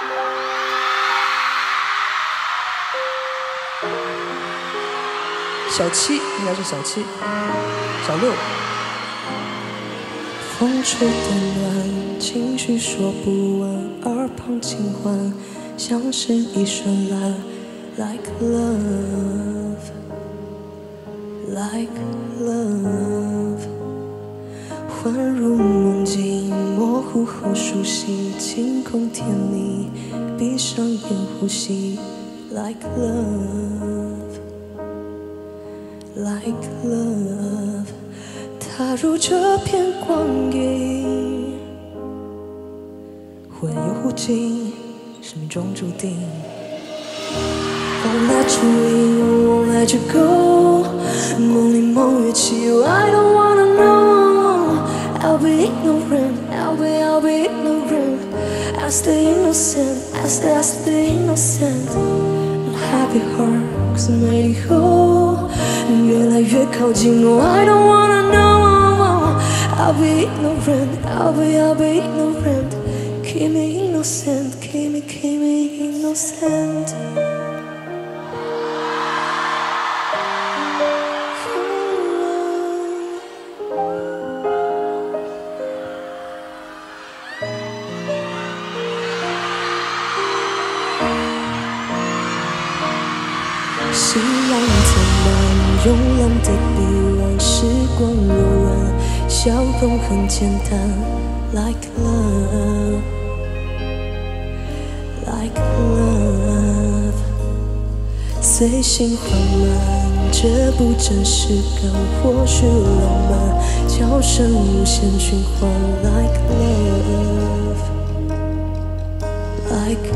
小七应该是小七，小六。 风吹的暖，情绪说不完，耳旁轻唤，像是一瞬蓝 ，like love， like love， 幻入梦境，模糊后熟悉，晴空甜蜜，闭上眼呼吸 ，like love。Like love， 踏入这片光影，会有无尽，生命中注定。Won't let you in, won't let you go。梦里梦越起，I don't wanna know。I'll be ignorant, I'll be ignorant。I stay innocent, I stay innocent。Happy heart， 可是没理由。越来越靠近 ，No I don't wanna know。I'll be ignorant, I'll be ignorant。Keep me innocent, keep me innocent。熙来灿烂，慵懒的臂弯，时光柔软，笑容很简单 ，like love， like love， 随性缓慢，这不真实感，或许浪漫，叫声无限循环 ，like love，like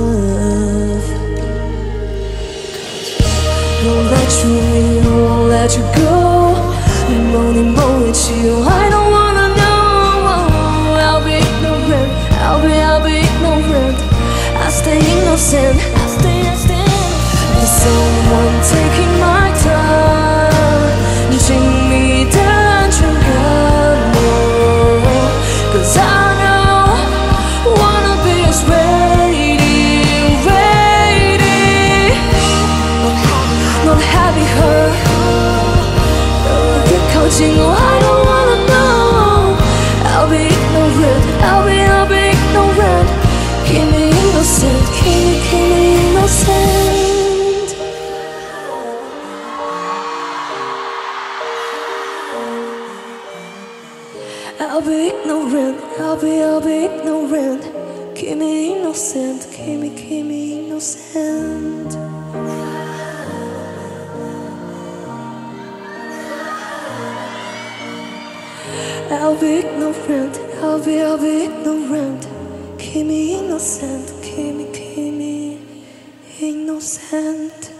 love。Won't let you in, won't let you go。梦里梦越起 ，I don't wanna know。I'll be ignorant, I'll be ignorant。I stay innocent, I stay innocent。There's someone taking my time， 你亲密的安全感。Cause I know wanna be as ready。Not happy her， 越靠近 I don't wanna know。I'll be ignorant, I'll be ignorant。Keep me innocent, keep me innocent。I'll be ignorant, I'll be ignorant。Keep me innocent, keep me innocent。I'll be ignorant, I'll be ignorant. Keep me innocent, keep me innocent.